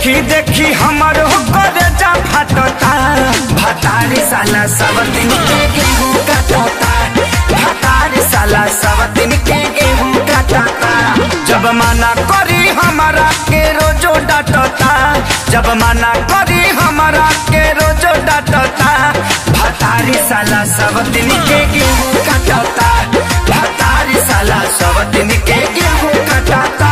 देखी देखी हमर होकर जा फटता भतारी साला सब दिन के गेहूं काटता भतारी साला सब दिन के गेहूं काटता जब मना करी हमारा के रोजो डांटता जब मना करी हमारा के रोजो डांटता भतारी साला सब दिन के गेहूं काटता भतारी साला सब दिन के गेहूं काटता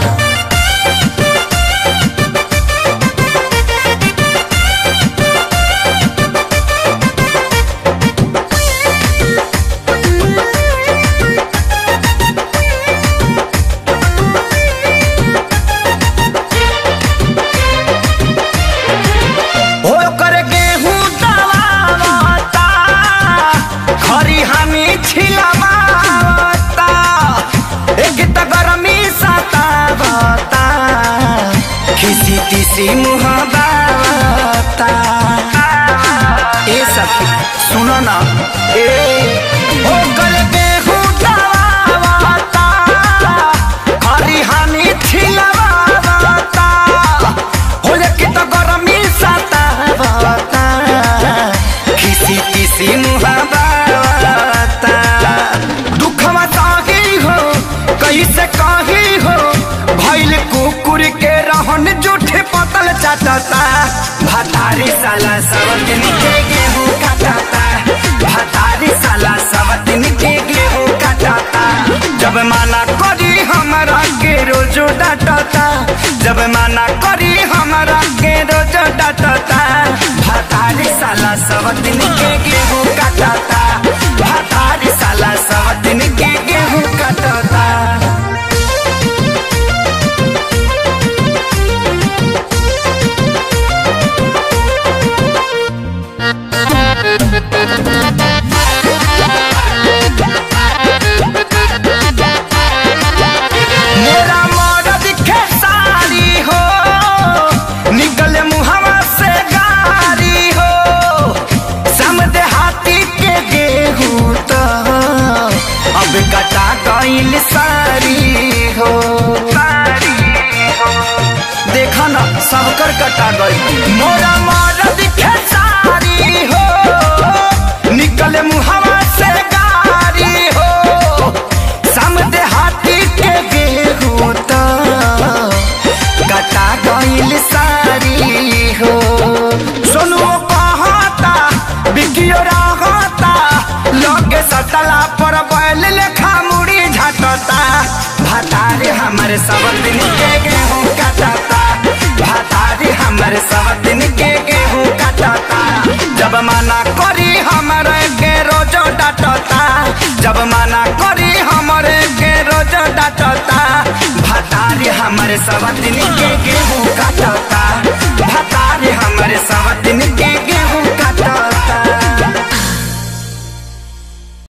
किसी मुहावता ए सखी सुनो ना ए हो कर गेहूं दवावता हरी हानि छिलवावता हो लेके तो गरमी सतावता किसी मुहावता दुखवा ताही हो कैसे कही हो भइल कुकुर के रहन जूठे पतल चाटता भतारी साला सब दिन के गेहूं काटता भतारी साला सब दिन के गेहूं काटता जब मना करी हमारा के रोजो डांटता जब मना करी हमारा के रोजो डांटता भतारी साला सब दिन के गेहूं काटता भतारी साला सब दिन के गेहूं काटता मेरा मर्द खेसारी हो निकले मुहवा से गारी हो समझे हाथी के गेहूं तो अब कटा गइल सारी हो देखा ना सबकर कटा गई मोरा मर्द खेसारी हो निकले मुहवा से गारी हो समझे हाथी के गेहूं तो कटा गइल सारी हो सुनो कहता बिकियो रहता लोगे सटला पर बैल लेखा मुड़ी झटता भतारी हमारे सब दिन के गेहूं काटता भतारी हमारे सब दिन के गेहूं काटता जब मना करी हमारे के रोजो डांटता जब मना करी हमारे के रोजो डांटता भतारी हमारे सब दिन के गेहूं काटता भतारी हमारे सब दिन के